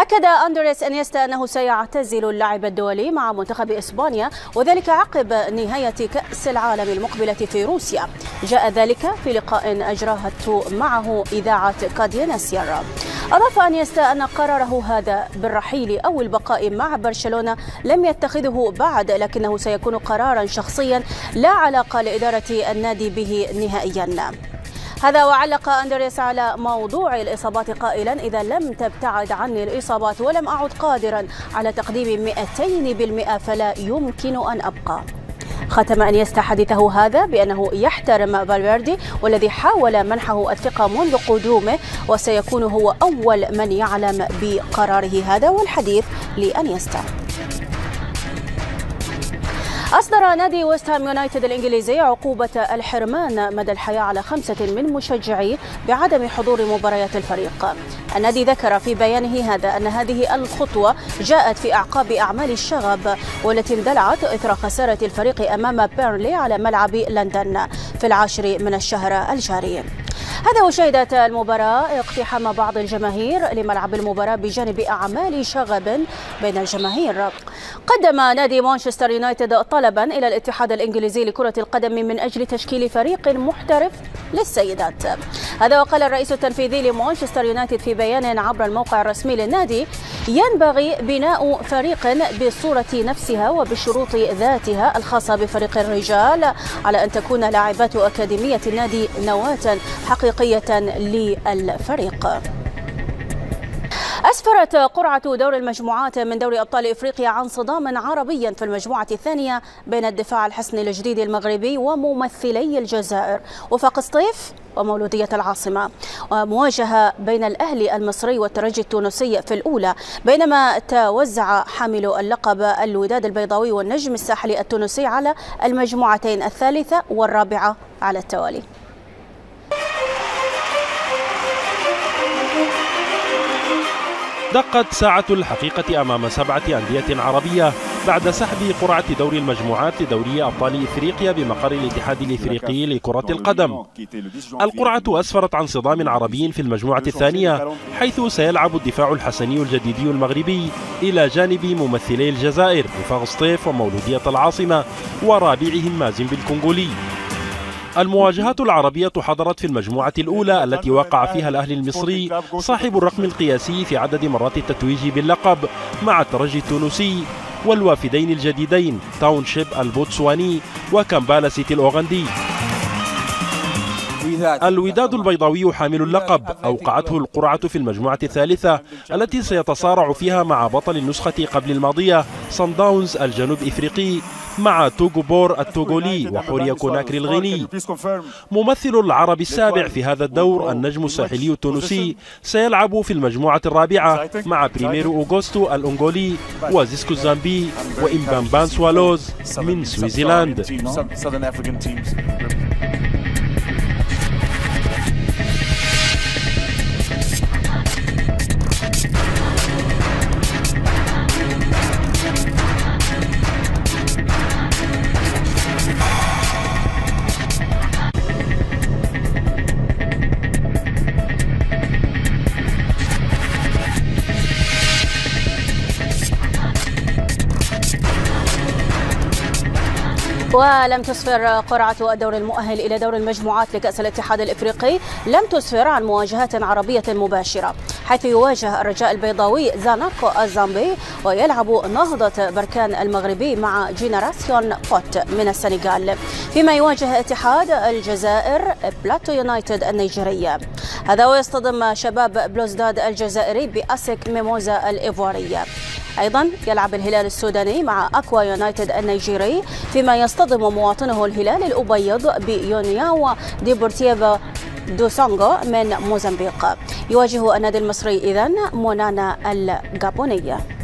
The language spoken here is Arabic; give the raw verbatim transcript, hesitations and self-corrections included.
أكد أندريس إنيستا أنه سيعتزل اللعب الدولي مع منتخب إسبانيا، وذلك عقب نهاية كأس العالم المقبلة في روسيا. جاء ذلك في لقاء أجرته معه إذاعة كاديا ناسير. أضاف أنيستا أن قراره هذا بالرحيل أو البقاء مع برشلونة لم يتخذه بعد، لكنه سيكون قرارا شخصيا لا علاقة لإدارة النادي به نهائيا. هذا وعلق أندريس على موضوع الإصابات قائلا: إذا لم تبتعد عني الإصابات ولم أعد قادرا على تقديم مئتين بالمئة فلا يمكن أن أبقى. ختم أنيستا حديثه هذا بأنه يحترم فالفيردي والذي حاول منحه الثقة منذ قدومه، وسيكون هو أول من يعلم بقراره هذا. والحديث لأنيستا. أصدر نادي ويست هام يونايتد الإنجليزي عقوبة الحرمان مدى الحياة على خمسة من مشجعيه بعدم حضور مباريات الفريق. النادي ذكر في بيانه هذا أن هذه الخطوة جاءت في أعقاب أعمال الشغب والتي اندلعت إثر خسارة الفريق أمام بيرنلي على ملعب لندن في العاشر من الشهر الجاري. هذا وشهدت المباراة اقتحام بعض الجماهير لملعب المباراة بجانب أعمال شغب بين الجماهير. قدم نادي مانشستر يونايتد طلبا إلى الاتحاد الإنجليزي لكرة القدم من أجل تشكيل فريق محترف للسيدات. هذا وقال الرئيس التنفيذي لمانشستر يونايتد في بيان عبر الموقع الرسمي للنادي: ينبغي بناء فريق بالصورة نفسها وبالشروط ذاتها الخاصة بفريق الرجال، على أن تكون لاعبات أكاديمية النادي نواة حقيقية للفريق. أسفرت قرعة دور المجموعات من دوري أبطال إفريقيا عن صدام عربي في المجموعة الثانية بين الدفاع الحسن الجديد المغربي وممثلي الجزائر وفاق سطيف ومولودية العاصمة، ومواجهة بين الأهلي المصري والترجي التونسي في الأولى، بينما توزع حامل اللقب الوداد البيضاوي والنجم الساحلي التونسي على المجموعتين الثالثة والرابعة على التوالي. دقت ساعة الحقيقة أمام سبعة أندية عربية بعد سحب قرعة دوري المجموعات لدوري أبطال إفريقيا بمقر الاتحاد الإفريقي لكرة القدم. القرعة أسفرت عن صدام عربي في المجموعة الثانية، حيث سيلعب الدفاع الحسني الجديدي المغربي إلى جانب ممثلي الجزائر وفاق سطيف ومولودية العاصمة ورابعهم مازيمبي الكونغولي. المواجهات العربية حضرت في المجموعة الأولى التي وقع فيها الأهلي المصري صاحب الرقم القياسي في عدد مرات التتويج باللقب مع الترجي التونسي والوافدين الجديدين تاونشيب البوتسواني وكامبالا سيتي الأوغندي. الوداد البيضاوي حامل اللقب أوقعته القرعة في المجموعة الثالثة التي سيتصارع فيها مع بطل النسخة قبل الماضية صن داونز الجنوب إفريقي مع توغو بور التوغولي وحوريا كوناكري الغيني. ممثل العرب السابع في هذا الدور النجم الساحلي التونسي سيلعب في المجموعة الرابعة مع بريميرو أوغوستو الأنغولي وزيسكو الزامبي وإمبامبان سوالوز من سويسرلاند. ولم تسفر قرعة الدور المؤهل إلى دور المجموعات لكأس الاتحاد الإفريقي لم تسفر عن مواجهات عربية مباشرة، حيث يواجه الرجاء البيضاوي زاناكو الزامبي ويلعب نهضة بركان المغربي مع جينيراسيون فوت من السنغال، فيما يواجه اتحاد الجزائر بلاتو يونايتد النيجيري. هذا ويصطدم شباب بلوزداد الجزائري بأسك ميموزا الإيفواري. أيضا يلعب الهلال السوداني مع أكوا يونايتد النيجيري، فيما يصطدم مواطنه الهلال الأبيض بيونياوا ديبورتيفو دو سونغو من موزمبيق. يواجه النادي المصري إذن مونانا الجابونية.